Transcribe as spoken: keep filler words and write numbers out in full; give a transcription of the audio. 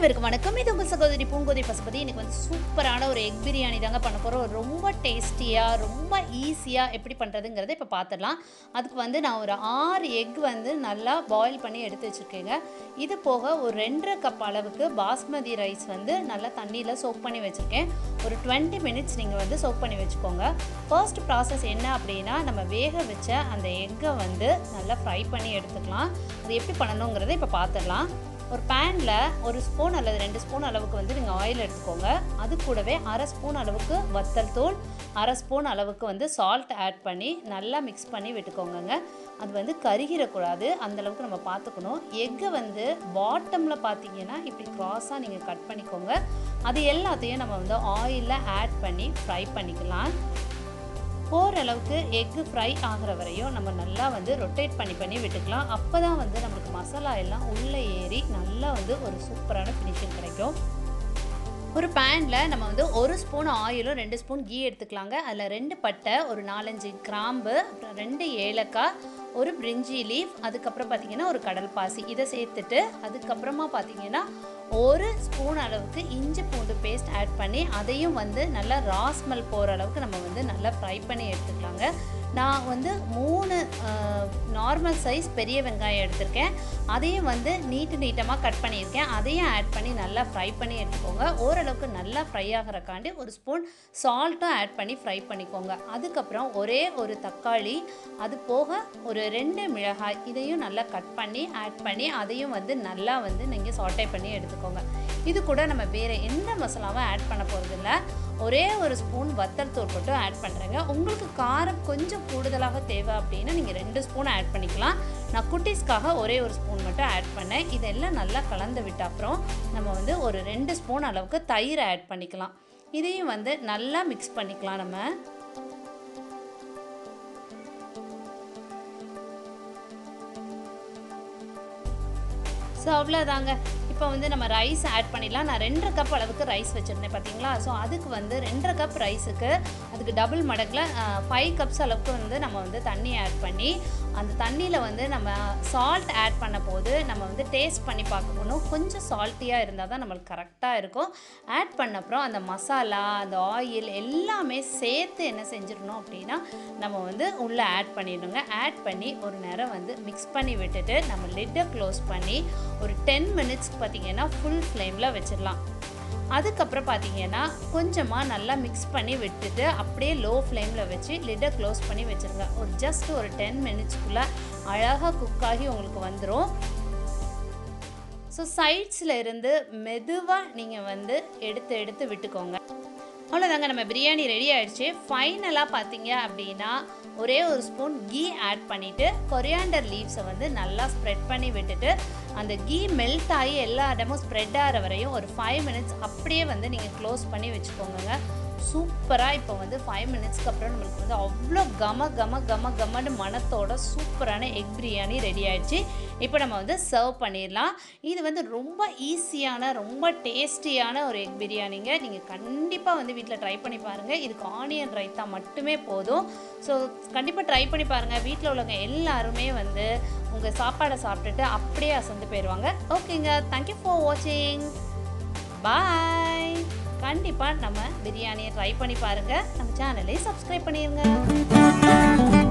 அனைவருக்கும் வணக்கம். இது உங்கள் சகோதரி பூங்கோதை பசுபதி. இன்னைக்கு வந்து சூப்பரான ஒரு எக் பிரியாணி தாங்க பண்ண போகிறோம். ரொம்ப டேஸ்டியாக, ரொம்ப ஈஸியாக எப்படி பண்ணுறதுங்கிறத இப்போ பார்த்துடலாம். அதுக்கு வந்து நான் ஒரு ஆறு எக் வந்து நல்லா பாயில் பண்ணி எடுத்து வச்சுருக்கேங்க. இது போக ஒரு ரெண்டரை கப் அளவுக்கு பாஸ்மதி ரைஸ் வந்து நல்லா தண்ணியில் சோக் பண்ணி வச்சுருக்கேன். ஒரு டுவெண்ட்டி மினிட்ஸ் நீங்கள் வந்து சோக் பண்ணி வச்சுக்கோங்க. ஃபர்ஸ்ட் ப்ராசஸ் என்ன அப்படின்னா, நம்ம வேக வச்ச அந்த எக்கை வந்து நல்லா ஃப்ரை பண்ணி எடுத்துக்கலாம். அது எப்படி பண்ணணுங்கிறத இப்போ பார்த்துடலாம். ஒரு பேனில் ஒரு ஸ்பூன் அல்லது ரெண்டு ஸ்பூன் அளவுக்கு வந்து நீங்கள் ஆயில் எடுத்துக்கோங்க. அது கூடவே அரை ஸ்பூன் அளவுக்கு வத்தல் தூள், அரை ஸ்பூன் அளவுக்கு வந்து சால்ட் ஆட் பண்ணி நல்லா மிக்ஸ் பண்ணி விட்டுக்கோங்க. அது வந்து கருகிடக்கூடாது, அந்தளவுக்கு நம்ம பார்த்துக்கணும். எக்கை வந்து பாட்டமில் பார்த்தீங்கன்னா இப்படி க்ராஸாக நீங்கள் கட் பண்ணிக்கோங்க. அது எல்லாத்தையும் நம்ம வந்து ஆயிலில் ஆட் பண்ணி ஃப்ரை பண்ணிக்கலாம். ஓரளவுக்கு எக்கு ஃப்ரை ஆகிற வரையும் நம்ம நல்லா வந்து ரொட்டேட் பண்ணி பண்ணி விட்டுக்கலாம். அப்போ தான் வந்து நம்மளுக்கு மசாலா எல்லாம் உள்ளே ஏறி நல்லா வந்து ஒரு சூப்பரான ஃபினிஷிங் கிடைக்கும். ஒரு பேனில் நம்ம வந்து ஒரு ஸ்பூன் ஆயிலும் ரெண்டு ஸ்பூன் கீ எடுத்துக்கலாங்க. அதில் ரெண்டு பட்டை, ஒரு நாலஞ்சு கிராம்பு, அப்புறம் ரெண்டு ஏலக்காய், ஒரு பிரிஞ்சி லீஃப், அதுக்கப்புறம் பார்த்திங்கன்னா ஒரு கடல் பாசி, இதை சேர்த்துட்டு அதுக்கப்புறமா பார்த்திங்கன்னா ஒரு ஸ்பூன் அளவுக்கு இஞ்சி பூண்டு பேஸ்ட் ஆட் பண்ணி அதையும் வந்து நல்லா ரா ஸ்மெல் போகிற அளவுக்கு நம்ம வந்து நல்லா ஃப்ரை பண்ணி எடுத்துக்கலாங்க. நான் வந்து மூணு நார்மல் சைஸ் பெரிய வெங்காயம் எடுத்திருக்கேன். அதையும் வந்து நீட்டு நீட்டமாக கட் பண்ணியிருக்கேன். அதையும் ஆட் பண்ணி நல்லா ஃப்ரை பண்ணி எடுத்துக்கோங்க. ஓரளவுக்கு நல்லா ஃப்ரை ஆகிறக்காண்டி ஒரு ஸ்பூன் சால்ட்டும் ஆட் பண்ணி ஃப்ரை பண்ணிக்கோங்க. அதுக்கப்புறம் ஒரே ஒரு தக்காளி, அது போக ஒரு ரெண்டு மிளகாய், இதையும் நல்லா கட் பண்ணி ஆட் பண்ணி அதையும் வந்து நல்லா வந்து நீங்கள் சாட்டே பண்ணி எடுத்துக்கோங்க. இது கூட நம்ம வேறு எந்த மசாலாவும் ஆட் பண்ண போகிறதில்ல. ஒரே ஒரு ஸ்பூன் வத்தல் தூள் மட்டும் ஆட் பண்ணுறேங்க. உங்களுக்கு காரம் கொஞ்சம் கூடுதலாக தேவை அப்படின்னா நீங்கள் ரெண்டு ஸ்பூன் ஆட் பண்ணிக்கலாம். நான் குட்டீஸ்க்காக ஒரே ஒரு ஸ்பூன் மட்டும் ஆட் பண்ணேன். இதெல்லாம் நல்லா கலந்து விட்ட அப்புறம் நம்ம வந்து ஒரு ரெண்டு ஸ்பூன் அளவுக்கு தயிர் ஆட் பண்ணிக்கலாம். இதையும் வந்து நல்லா மிக்ஸ் பண்ணிக்கலாம். நம்ம ஸோ அவ்வளோதாங்க. இப்போ வந்து நம்ம ரைஸ் ஆட் பண்ணிடலாம். நான் ரெண்டரை கப் அளவுக்கு ரைஸ் வச்சுருந்தேன் பார்த்தீங்களா. ஸோ அதுக்கு வந்து ரெண்டரை கப் ரைஸுக்கு அதுக்கு டபுள் மடக்கில் ஃபைவ் கப்ஸ் அளவுக்கு வந்து நம்ம வந்து தண்ணி ஆட் பண்ணி அந்த தண்ணியில் வந்து நம்ம சால்ட் ஆட் பண்ண போது நம்ம வந்து டேஸ்ட் பண்ணி பார்க்கணும். கொஞ்சம் சால்ட்டியாக இருந்தால் தான் நம்மளுக்கு கரெக்டாக இருக்கும். ஆட் பண்ண அப்புறம் அந்த மசாலா, அந்த ஆயில் எல்லாமே சேர்த்து என்ன செஞ்சிடணும் அப்படின்னா நம்ம வந்து உள்ளே ஆட் பண்ணிடணுங்க. ஆட் பண்ணி ஒரு நேரம் வந்து மிக்ஸ் பண்ணி விட்டுட்டு நம்ம லிட்டை க்ளோஸ் பண்ணி ஒரு டென் மினிட்ஸ்க்கு பார்த்திங்கன்னா ஃபுல் ஃப்ளேமில் வச்சிடலாம். அதுக்கப்புறம் பார்த்திங்கன்னா கொஞ்சமாக நல்லா மிக்ஸ் பண்ணி விட்டுட்டு அப்படியே லோ ஃப்ளேமில் வச்சு லிட்டை க்ளோஸ் பண்ணி வச்சுருங்க. ஒரு ஜஸ்ட் ஒரு டென் மினிட்ஸ்க்குள்ளே அழகாக குக்காகி உங்களுக்கு வந்துடும். ஸோ சைட்ஸில் இருந்து மெதுவாக நீங்கள் வந்து எடுத்து எடுத்து விட்டுக்கோங்க. அவ்வளோதாங்க, நம்ம பிரியாணி ரெடி ஆகிடுச்சு. ஃபைனலாக பார்த்தீங்க அப்படின்னா ஒரே ஒரு ஸ்பூன் கீ ஆட் பண்ணிவிட்டு கொரியாண்டர் லீவ்ஸை வந்து நல்லா ஸ்ப்ரெட் பண்ணி விட்டுட்டு அந்த கீ மெல்ட் ஆகி எல்லா இடமும் ஸ்ப்ரெட் ஆகிற வரையும் ஒரு ஃபைவ் மினிட்ஸ் அப்படியே வந்து நீங்கள் க்ளோஸ் பண்ணி வச்சுக்கோங்க. சூப்பராக இப்போ வந்து ஃபைவ் மினிட்ஸ்க்கு அப்புறம் நம்மளுக்கு வந்து அவ்வளோ கம கம கம கமன்னு மணத்தோட சூப்பரான எக் பிரியாணி ரெடி ஆகிடுச்சு. இப்போ நம்ம வந்து சர்வ் பண்ணிடலாம். இது வந்து ரொம்ப ஈஸியான, ரொம்ப டேஸ்டியான ஒரு எக் பிரியாணிங்க. நீங்கள் கண்டிப்பாக வந்து வீட்டில் ட்ரை பண்ணி பாருங்கள். இதுக்கு ஆனியன் ரைத்தா மட்டுமே போதும். ஸோ கண்டிப்பாக ட்ரை பண்ணி பாருங்கள். வீட்டில் உள்ளவங்க எல்லாருமே வந்து உங்கள் சாப்பாடை சாப்பிட்டுட்டு அப்படியே அசந்து போயிடுவாங்க. ஓகேங்க, தேங்க்யூ ஃபார் வாட்சிங். பாய். கண்டிப்பாக நம்ம பிரியாணியை ட்ரை பண்ணி பாருங்கள். நம்ம சேனலை சப்ஸ்கிரைப் பண்ணிடுங்க.